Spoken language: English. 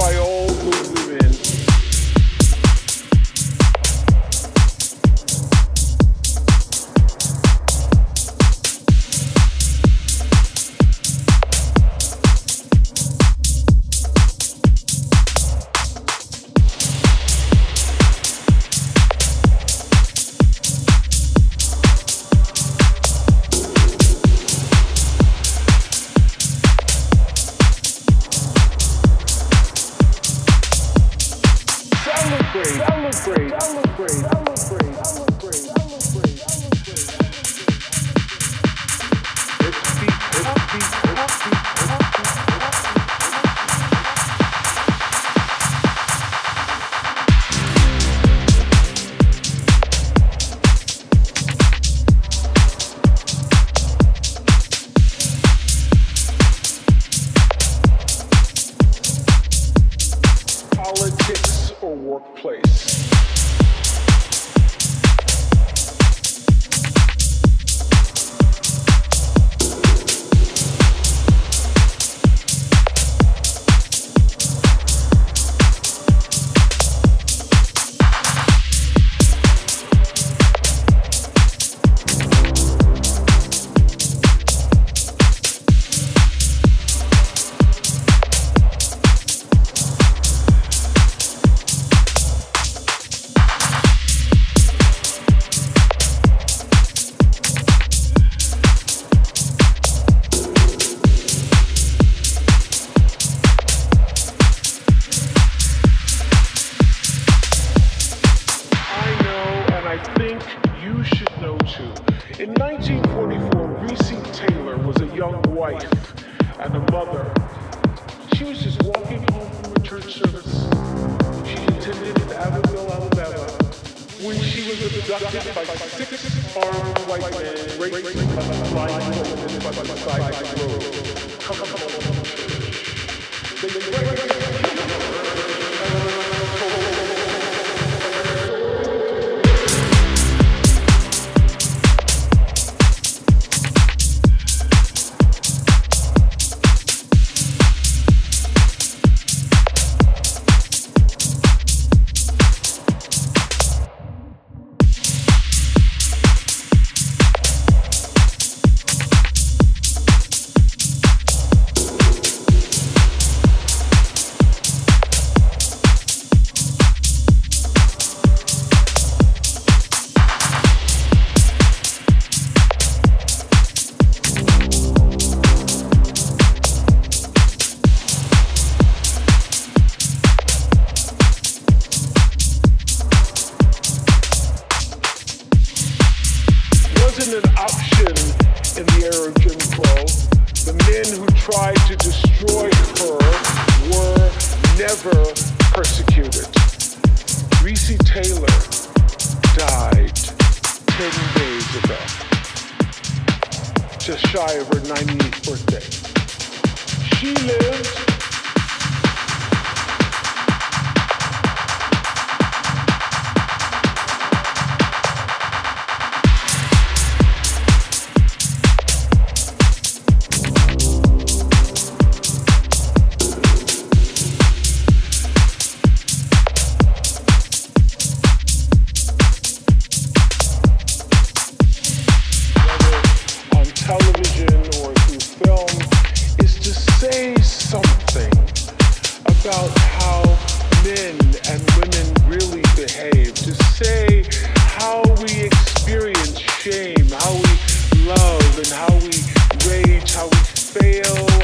by all the women. Politics or workplace. In 1944, Recy Taylor was a young wife and a mother. She was just walking home from a church service. She attended in Abbeville, Alabama, when she was abducted by 6 armed white men, raped by the blindfolded by the side of the road. Come home from church. They raped her. Wasn't an option in the era of Jim Crow. The men who tried to destroy her were never persecuted. Recy Taylor died 10 days ago, just shy of her 98th birthday. She lived television or through film is to say something about how men and women really behave, to say how we experience shame, how we love and how we rage, how we fail,